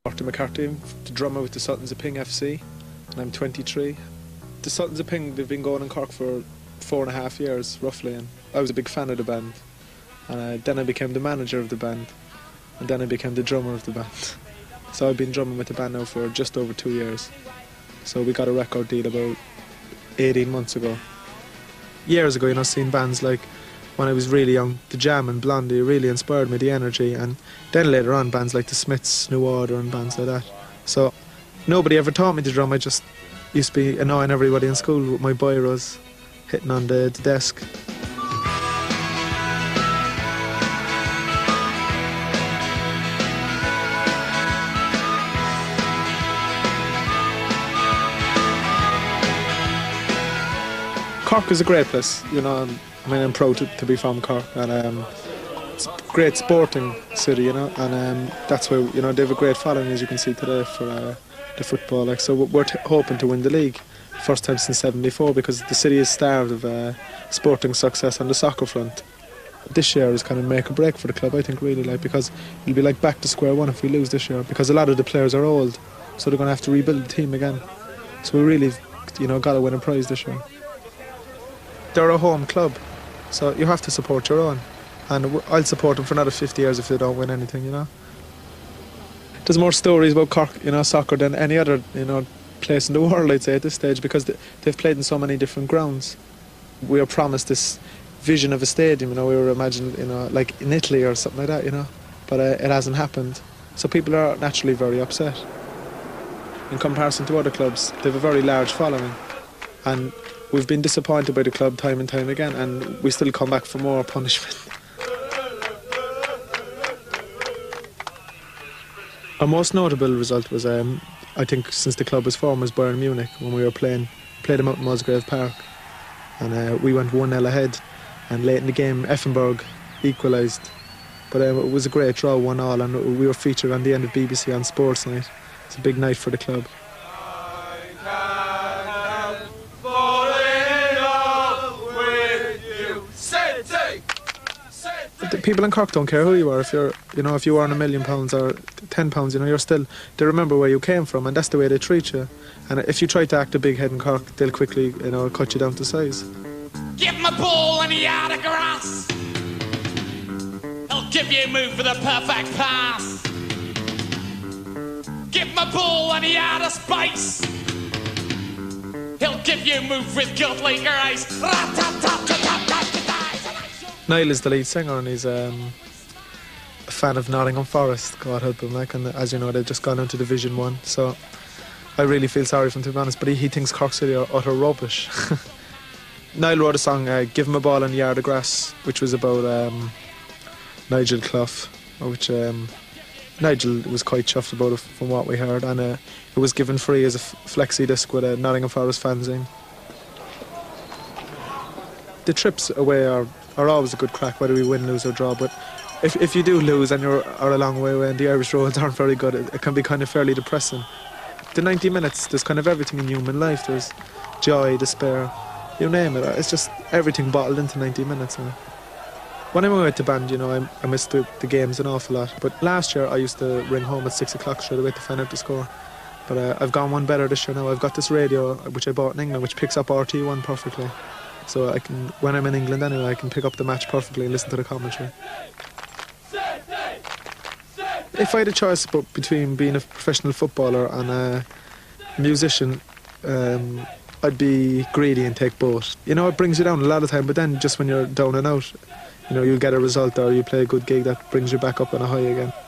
Martin McCarthy, the drummer with the Sultans of Ping FC, and I'm 23. The Sultans of Ping, they've been going in Cork for 4.5 years, roughly, and I was a big fan of the band. And then I became the manager of the band, and then I became the drummer of the band. So I've been drumming with the band now for just over 2 years. So we got a record deal about 18 months ago. Years ago, you know, seeing bands like, when I was really young, The Jam and Blondie really inspired me, the energy, and then later on bands like The Smiths, New Order and bands like that. So nobody ever taught me to drum. I just used to be annoying everybody in school with my biros, hitting on the desk. Cork is a great place, you know. I mean, I'm proud to be from Cork, and it's a great sporting city, you know, and that's why, you know, they have a great following, as you can see today, for the football. Like, so we're hoping to win the league, first time since '74, because the city is starved of sporting success on the soccer front. This year is kind of make or break for the club, I think, really, like, because it'll be like back to square one if we lose this year, because a lot of the players are old, so they're going to have to rebuild the team again. So we really, you know, got to win a prize this year. They're a home club, so you have to support your own, and I'll support them for another 50 years if they don't win anything, you know. There's more stories about Cork, you know, soccer than any other, you know, place in the world, I'd say, at this stage, because they've played in so many different grounds. We were promised this vision of a stadium, you know, we were imagining, you know, like in Italy or something like that, you know, but it hasn't happened. So people are naturally very upset. In comparison to other clubs, they have a very large following, and we've been disappointed by the club time and time again, and we still come back for more punishment. Our most notable result was, I think, since the club was formed, was Bayern Munich, when we were played them out in Musgrave Park, and we went 1-0 ahead, and late in the game Effenberg equalised, but it was a great draw, 1-1, and we were featured on the end of BBC on Sports Night. It's a big night for the club. The people in Cork don't care who you are. If you're, you know, if you earn £1 million or £10, you know, you're still, they remember where you came from, and that's the way they treat you. And if you try to act a big head in Cork, they'll quickly, you know, cut you down to size. Give him a ball and a yard of grass. He'll give you a move for the perfect pass. Give him a ball and a yard of space. He'll give you a move with good like grace. Niall is the lead singer, and he's a fan of Nottingham Forest, God help him, like, and as you know, they've just gone into Division 1, so I really feel sorry for him, to be honest, but he thinks Cork City are utter rubbish. Niall wrote a song, Give Him a Ball and a Yard of Grass, which was about Nigel Clough, which Nigel was quite chuffed about it from what we heard, and it was given free as a flexi disc with a Nottingham Forest fanzine. The trips away are always a good crack, whether we win, lose or draw, but if you do lose and you're a long way away and the Irish roads aren't very good, it can be kind of fairly depressing. The 90 minutes, there's kind of everything in human life. There's joy, despair, you name it. It's just everything bottled into 90 minutes. When I'm away with the band, you know, I miss the games an awful lot, but last year I used to ring home at 6 o'clock straight away to find out the score. But I've gone one better this year now. I've got this radio, which I bought in England, which picks up RT1 perfectly. So I can, when I'm in England anyway, I can pick up the match perfectly and listen to the commentary. If I had a choice between being a professional footballer and a musician, I'd be greedy and take both. You know, it brings you down a lot of time, but then just when you're down and out, you know, you'll get a result or you play a good gig that brings you back up on a high again.